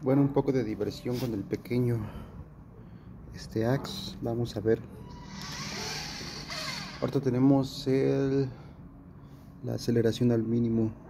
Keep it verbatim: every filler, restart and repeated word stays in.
Bueno, un poco de diversión con el pequeño este Axxe. Vamos a ver. Ahorita tenemos el, la aceleración al mínimo.